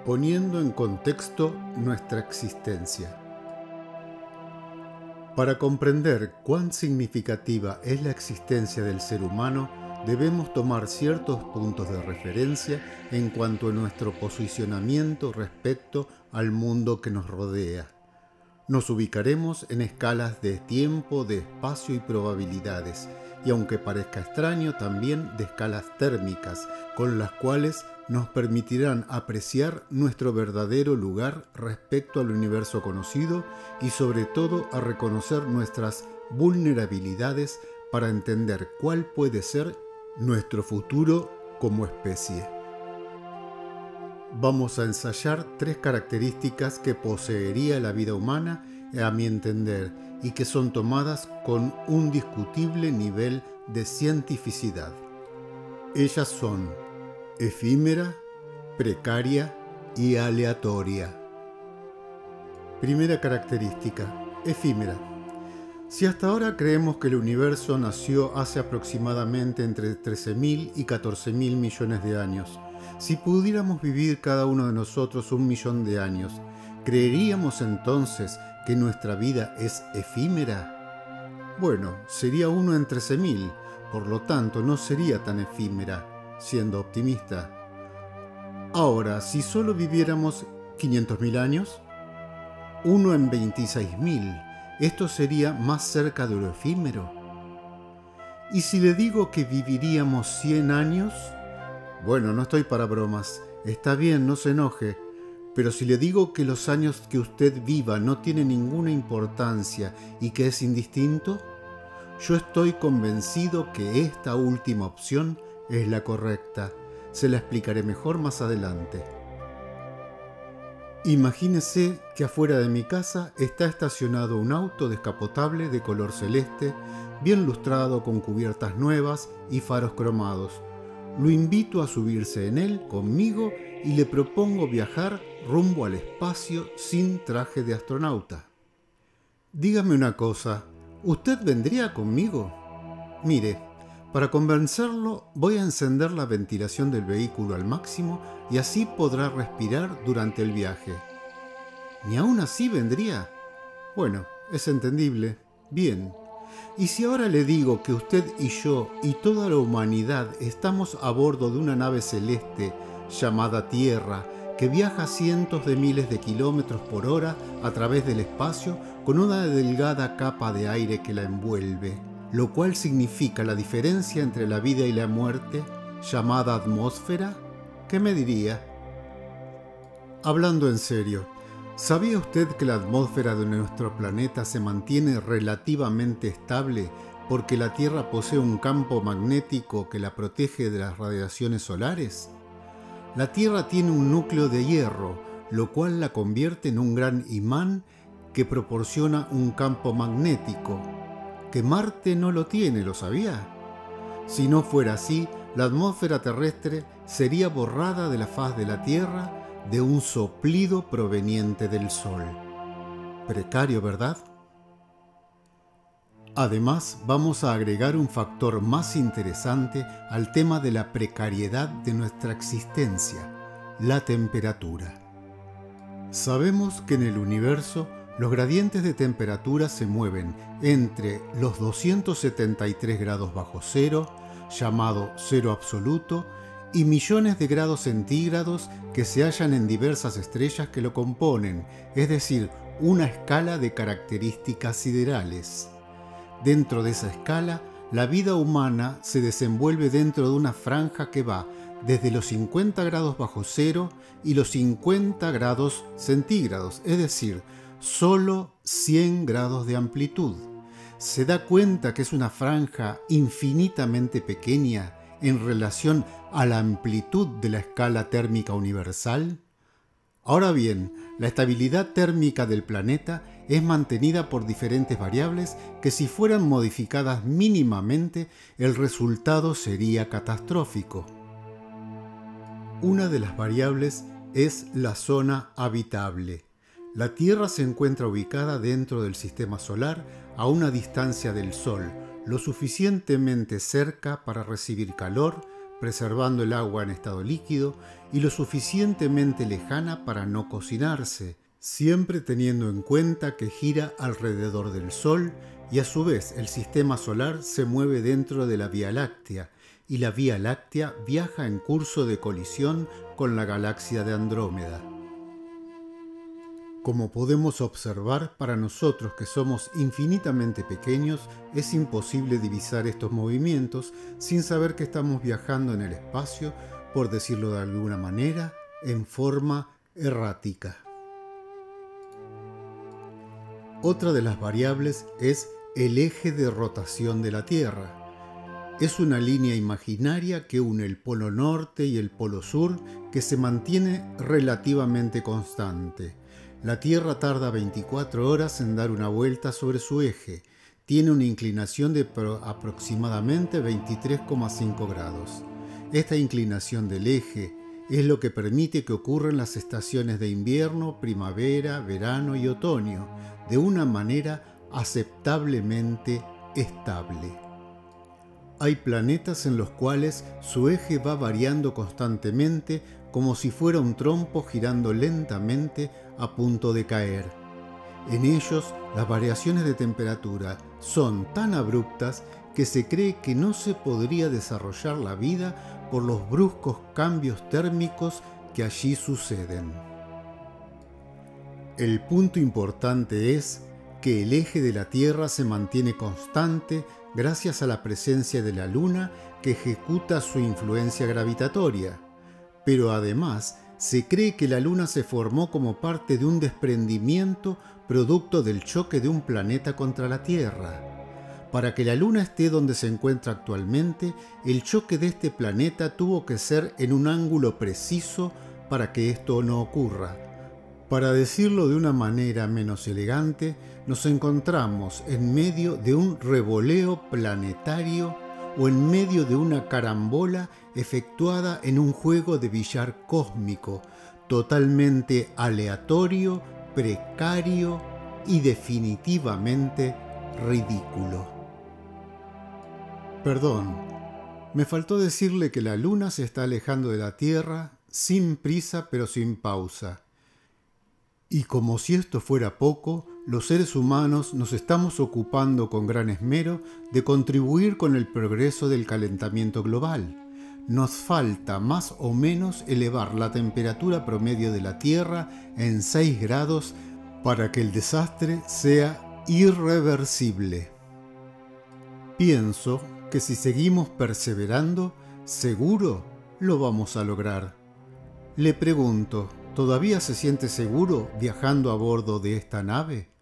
poniendo en contexto nuestra existencia. Para comprender cuán significativa es la existencia del ser humano, debemos tomar ciertos puntos de referencia en cuanto a nuestro posicionamiento respecto al mundo que nos rodea. Nos ubicaremos en escalas de tiempo, de espacio y probabilidades, y aunque parezca extraño, también de escalas térmicas, con las cuales nos permitirán apreciar nuestro verdadero lugar respecto al universo conocido y sobre todo a reconocer nuestras vulnerabilidades para entender cuál puede ser nuestro futuro como especie. Vamos a ensayar 3 características que poseería la vida humana, a mi entender, y que son tomadas con un discutible nivel de cientificidad. Ellas son efímera, precaria y aleatoria. Primera característica, efímera. Si hasta ahora creemos que el universo nació hace aproximadamente entre 13.000 y 14.000 millones de años, si pudiéramos vivir cada uno de nosotros 1 millón de años, ¿creeríamos entonces que nuestra vida es efímera? Bueno, sería 1 en 13.000, por lo tanto no sería tan efímera, siendo optimista. Ahora, si solo viviéramos 500.000 años, 1 en 26.000, esto sería más cerca de lo efímero. ¿Y si le digo que viviríamos 100 años? Bueno, no estoy para bromas. Está bien, no se enoje. Pero si le digo que los años que usted viva no tienen ninguna importancia y que es indistinto, yo estoy convencido que esta última opción es la correcta. Se la explicaré mejor más adelante. Imagínese que afuera de mi casa está estacionado un auto descapotable de color celeste, bien lustrado con cubiertas nuevas y faros cromados. Lo invito a subirse en él conmigo y le propongo viajar rumbo al espacio sin traje de astronauta. Dígame una cosa, ¿usted vendría conmigo? Mire, para convencerlo voy a encender la ventilación del vehículo al máximo y así podrá respirar durante el viaje. ¿Ni aún así vendría? Bueno, es entendible. Bien. ¿Y si ahora le digo que usted y yo y toda la humanidad estamos a bordo de una nave celeste llamada Tierra que viaja cientos de miles de kilómetros por hora a través del espacio con una delgada capa de aire que la envuelve, lo cual significa la diferencia entre la vida y la muerte, llamada atmósfera? ¿Qué me diría? Hablando en serio, ¿sabía usted que la atmósfera de nuestro planeta se mantiene relativamente estable porque la Tierra posee un campo magnético que la protege de las radiaciones solares? La Tierra tiene un núcleo de hierro, lo cual la convierte en un gran imán que proporciona un campo magnético, que Marte no lo tiene, ¿lo sabía? Si no fuera así, la atmósfera terrestre sería borrada de la faz de la Tierra de un soplido proveniente del Sol. Precario, ¿verdad? Además, vamos a agregar un factor más interesante al tema de la precariedad de nuestra existencia, la temperatura. Sabemos que en el universo los gradientes de temperatura se mueven entre los 273 grados bajo cero, llamado cero absoluto, y millones de grados centígrados que se hallan en diversas estrellas que lo componen, es decir, una escala de características siderales. Dentro de esa escala, la vida humana se desenvuelve dentro de una franja que va desde los 50 grados bajo cero y los 50 grados centígrados, es decir, solo 100 grados de amplitud. ¿Se da cuenta que es una franja infinitamente pequeña en relación a la amplitud de la escala térmica universal? Ahora bien, la estabilidad térmica del planeta es mantenida por diferentes variables que si fueran modificadas mínimamente, el resultado sería catastrófico. Una de las variables es la zona habitable. La Tierra se encuentra ubicada dentro del sistema solar a una distancia del Sol, lo suficientemente cerca para recibir calor, preservando el agua en estado líquido y lo suficientemente lejana para no cocinarse, siempre teniendo en cuenta que gira alrededor del Sol y a su vez el sistema solar se mueve dentro de la Vía Láctea y la Vía Láctea viaja en curso de colisión con la galaxia de Andrómeda. Como podemos observar, para nosotros que somos infinitamente pequeños, es imposible divisar estos movimientos sin saber que estamos viajando en el espacio, por decirlo de alguna manera, en forma errática. Otra de las variables es el eje de rotación de la Tierra. Es una línea imaginaria que une el polo norte y el polo sur que se mantiene relativamente constante. La Tierra tarda 24 horas en dar una vuelta sobre su eje. Tiene una inclinación de aproximadamente 23,5 grados. Esta inclinación del eje es lo que permite que ocurran las estaciones de invierno, primavera, verano y otoño de una manera aceptablemente estable. Hay planetas en los cuales su eje va variando constantemente como si fuera un trompo girando lentamente a punto de caer. En ellos, las variaciones de temperatura son tan abruptas que se cree que no se podría desarrollar la vida por los bruscos cambios térmicos que allí suceden. El punto importante es que el eje de la Tierra se mantiene constante gracias a la presencia de la Luna que ejecuta su influencia gravitatoria. Pero además, se cree que la Luna se formó como parte de un desprendimiento producto del choque de un planeta contra la Tierra. Para que la Luna esté donde se encuentra actualmente, el choque de este planeta tuvo que ser en un ángulo preciso para que esto no ocurra. Para decirlo de una manera menos elegante, nos encontramos en medio de un revoleo planetario o en medio de una carambola efectuada en un juego de billar cósmico, totalmente aleatorio, precario y definitivamente ridículo. Perdón, me faltó decirle que la Luna se está alejando de la Tierra sin prisa pero sin pausa. Y como si esto fuera poco, los seres humanos nos estamos ocupando con gran esmero de contribuir con el progreso del calentamiento global. Nos falta más o menos elevar la temperatura promedio de la Tierra en 6 grados para que el desastre sea irreversible. Pienso que si seguimos perseverando, seguro lo vamos a lograr. Le pregunto, ¿todavía se siente seguro viajando a bordo de esta nave?